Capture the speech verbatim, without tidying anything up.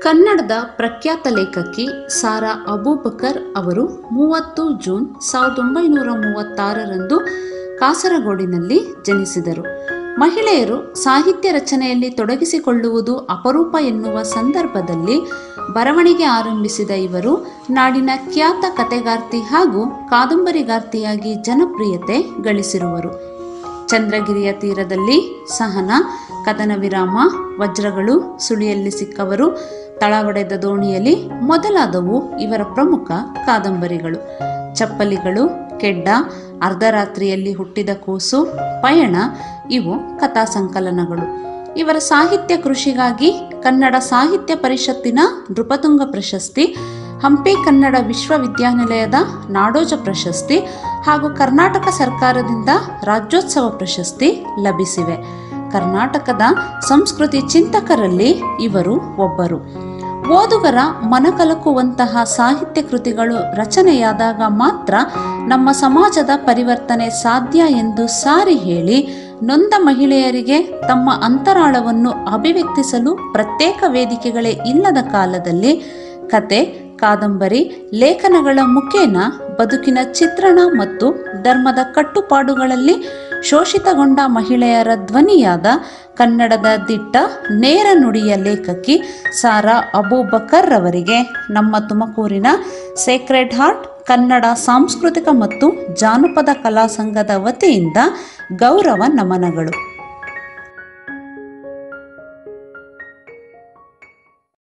ಕನ್ನಡದ ಪ್ರಖ್ಯಾತ ಲೇಖಕಿ ಸಾರಾ ಅಬೂಬಕರ್ ಅವರು ಮೂವತ್ತು ಜೂನ್ ಸಾವಿರದ ಒಂಬೈನೂರ ಮೂವತ್ತಾರರಂದು ಕಾಸರಗೋಡಿನಲ್ಲಿ ಜನಿಸಿದರು. ಮಹಿಳೆಯರು ಸಾಹಿತ್ಯ ರಚನೆಯಲ್ಲಿ ತೊಡಗಿಸಿಕೊಳ್ಳುವುದು ಅಪರೂಪ ಎನ್ನುವ ಸಂದರ್ಭದಲ್ಲಿ ಬರವಣಿಗೆ ಆರಂಭಿಸಿದ ಇವರು ನಾಡಿನ ಖ್ಯಾತ ಕಥೆಗಾರ್ತಿ ಹಾಗೂ ಕಾದಂಬರಿಗಾರ್ತಿಯಾಗಿ ಜನಪ್ರಿಯತೆ ಗಳಿಸಿರುವರು. ಚಂದ್ರಗಿರಿಯ ತೀರದಲ್ಲಿ ಸಹನ, ಕದನ ವಿರಾಮ, ವಜ್ರಗಳು, ಸುಳಿಯಲ್ಲಿ ಸಿಕ್ಕವರು, ತಳವಡೆದ ದೋಣಿಯಲ್ಲಿ ಮೊದಲಾದವು ಇವರ ಪ್ರಮುಖ ಕಾದಂಬರಿಗಳು. ಚಪ್ಪಲಿಗಳು, ಕೆಡ್ಡ, ಅರ್ಧರಾತ್ರಿಯಲ್ಲಿ ಹುಟ್ಟಿದ ಕೂಸು, ಪಯಣ ಇವು ಕಥಾ ಸಂಕಲನಗಳು. ಇವರ ಸಾಹಿತ್ಯ ಕೃಷಿಗಾಗಿ ಕನ್ನಡ ಸಾಹಿತ್ಯ ಪರಿಷತ್ತಿನ ನೃಪತುಂಗ ಪ್ರಶಸ್ತಿ, ಹಂಪಿ ಕನ್ನಡ ವಿಶ್ವವಿದ್ಯಾನಿಲಯದ ನಾಡೋಜ ಪ್ರಶಸ್ತಿ ಹಾಗೂ ಕರ್ನಾಟಕ ಸರ್ಕಾರದಿಂದ ರಾಜ್ಯೋತ್ಸವ ಪ್ರಶಸ್ತಿ ಲಭಿಸಿವೆ. ಕರ್ನಾಟಕದ ಸಂಸ್ಕೃತಿ ಚಿಂತಕರಲ್ಲಿ ಇವರು ಒಬ್ಬರು. ಓದುಗರ ಮನಕಲಕುವಂತಹ ಸಾಹಿತ್ಯ ಕೃತಿಗಳು ರಚನೆಯಾದಾಗ ಮಾತ್ರ ನಮ್ಮ ಸಮಾಜದ ಪರಿವರ್ತನೆ ಸಾಧ್ಯ ಎಂದು ಸಾರಿ ಹೇಳಿ, ನೊಂದ ಮಹಿಳೆಯರಿಗೆ ತಮ್ಮ ಅಂತರಾಳವನ್ನು ಅಭಿವ್ಯಕ್ತಿಸಲು ಪ್ರತ್ಯೇಕ ವೇದಿಕೆಗಳೇ ಇಲ್ಲದ ಕಾಲದಲ್ಲಿ ಕತೆ, ಕಾದಂಬರಿ, ಲೇಖನಗಳ ಮುಖೇನ ಬದುಕಿನ ಚಿತ್ರಣ ಮತ್ತು ಧರ್ಮದ ಕಟ್ಟುಪಾಡುಗಳಲ್ಲಿ ಶೋಷಿತಗೊಂಡ ಮಹಿಳೆಯರ ಧ್ವನಿಯಾದ ಕನ್ನಡದ ದಿಟ್ಟ ನೇರ ನುಡಿಯ ಲೇಖಕಿ ಸಾರಾ ಅಬೂಬಕರ್ ಅವರಿಗೆ ನಮ್ಮ ತುಮಕೂರಿನ ಸೇಕ್ರೆಡ್ ಹಾರ್ಟ್ ಕನ್ನಡ ಸಾಂಸ್ಕೃತಿಕ ಮತ್ತು ಜಾನಪದ ಕಲಾ ಸಂಘದ ವತಿಯಿಂದ ಗೌರವ ನಮನಗಳು.